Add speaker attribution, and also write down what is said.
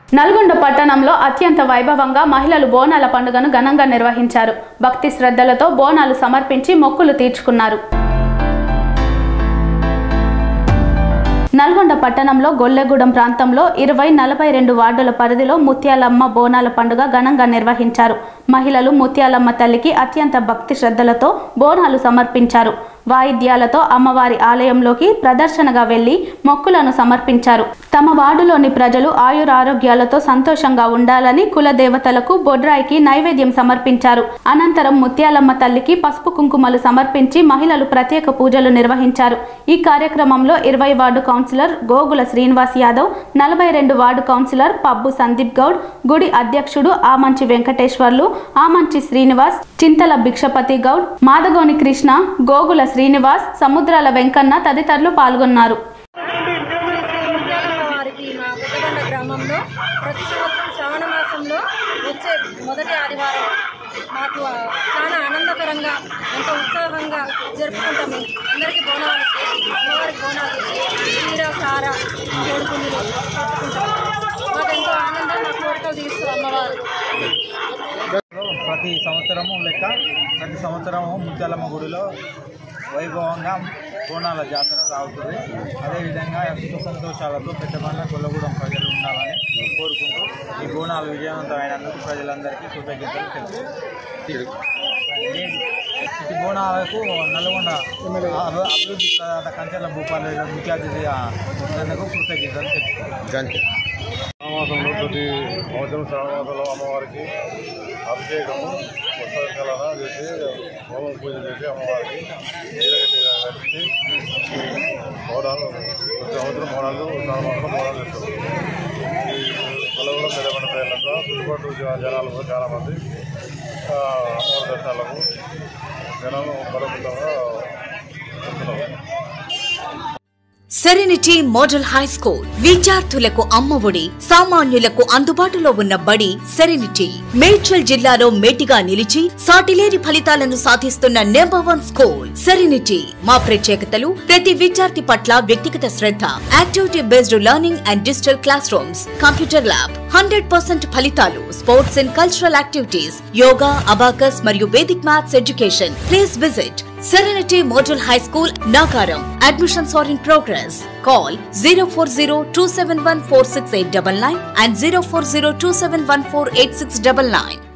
Speaker 1: నల్గొండ పట్టణంలో అత్యంత వైభవంగా మహిళలు బోనాల పండుగను ఘనంగా నిర్వహించారు. భక్తి శ్రద్ధలతో బోనాలు సమర్పించి మొక్కులు తీర్చుకున్నారు. నల్గొండ పట్టణంలో గొల్లెగూడెం ప్రాంతంలో 20-42 వార్డుల పరిధిలో ముత్యాలమ్మ బోనాల పండుగ ఘనంగా నిర్వహించారు. మహిళలు ముత్యాలమ్మ తల్లికి అత్యంత భక్తి శ్రద్ధలతో బోనాలు సమర్పించారు. వాయిద్యాలతో అమ్మవారి ఆలయంలోకి ప్రదర్శనగా వెళ్లి మొక్కులను సమర్పించారు. తమ వార్డులోని ప్రజలు ఆయురారోగ్యాలతో సంతోషంగా ఉండాలని కుల దేవతలకు బొడ్రాయికి నైవేద్యం సమర్పించారు. అనంతరం ముత్యాలమ్మ తల్లికి పసుపు కుంకుమలు సమర్పించి మహిళలు ప్రత్యేక పూజలు నిర్వహించారు. ఈ కార్యక్రమంలో 20 ward councillor Gogula Srinivas Yadav, 42 ward councillor Pabbu Sandeep Goud, గుడి అధ్యక్షుడు ఆమంచి వెంకటేశ్వర్లు, ఆమంచి శ్రీనివాస్, చింతల భిక్షపతి గౌడ్, మాదగోని కృష్ణ, గోగుల శ్రీనివాస్, సముద్రాల వెంకన్న తదితరులు పాల్గొన్నారు.
Speaker 2: గ్రామంలో ప్రతి సంవత్సరం శ్రావణ మాసంలో వచ్చే మొదటి ఆదివారం మాకు చాలా ఆనందకరంగా ఎంతో ఉత్సాహంగా జరుపుకుంటాము. అందరికీ బోనాలు అమ్మవారికి బోనాలు చీర సార కోడుకుంటూ పట్టుకుంటాము. మాకు ఎంతో ఆనందం, మా కోరికలు తీస్తారు అమ్మవారు.
Speaker 3: ప్రతి సంవత్సరము ముత్యాలమ్మ గుడిలో వైభవంగా బోనాల జాతర సాగుతుంది. అదేవిధంగా సుఖ సంతోషాలతో పెద్దపల్లి గొల్లగూడెం ప్రజలు ఉండాలని కోరుకుంటూ ఈ బోనాలు విజయవంతమైనందుకు ప్రజలందరికీ కృతజ్ఞతలు తెలుపుతారు. ఈ బోనాలకు నల్గొండ అభివృద్ధి ప్రదాత కంచెల భూపాల్ ముఖ్య అతిథిగా ఉన్నందుకు కృతజ్ఞతలు తెలుపుతారు.
Speaker 4: శ్రావణమాసంలో ప్రతి సంవత్సరం శ్రావణమాసంలో అమ్మవారికి అభిషేకము పుస్తకాలన చేసి హోమం పూజ చేసి అమ్మవారికి కట్టి మోడాలు ప్రతి సంవత్సరం మోడాలు శ్రావణమాసంలో మోడాలు చేస్తారు. ఈ కొలగూడెం పెద్దపల్లి ప్రజలంతా చుట్టుపక్కల జనాలు చాలామంది అమ్మవారి దర్శనాలకు జనాలు బలవంతంగా వస్తున్నారు.
Speaker 5: సెరెనిటీ మోడల్ హై స్కూల్ విద్యార్థులకు అమ్మఒడి, సామాన్యులకు అందుబాటులో ఉన్న బడి సెరెనిటీ. మేడ్చల్ జిల్లాలో మేటిగా నిలిచి సాటిలేని ఫలితాలను సాధిస్తున్న నంబర్ 1 స్కూల్ సెరెనిటీ. మా ప్రత్యేకతలు ప్రతి విద్యార్థి పట్ల వ్యక్తిగత శ్రద్ధ, activity based learning and digital classrooms, computer lab, 100% ఫలితాలు, sports and cultural activities, yoga, abacus మరియు Vedic maths education. Please visit Serenity Model High School, Nagaram. Admissions are in progress. Call 040-271-46899 and 040-271-48699.